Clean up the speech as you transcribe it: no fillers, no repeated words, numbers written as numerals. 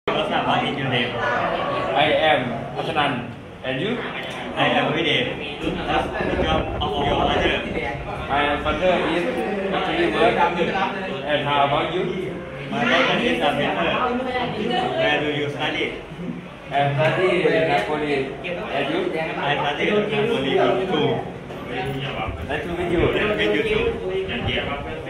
What's up? What is your name? I am Hasanan. And you? I am Vidit. What's the job of your mother? My father is actually work. And how about you? My mother is a painter. Where do you study? I study in Napoli. And you? I study in Napoli too. Nice to meet you. Nice to meet you too.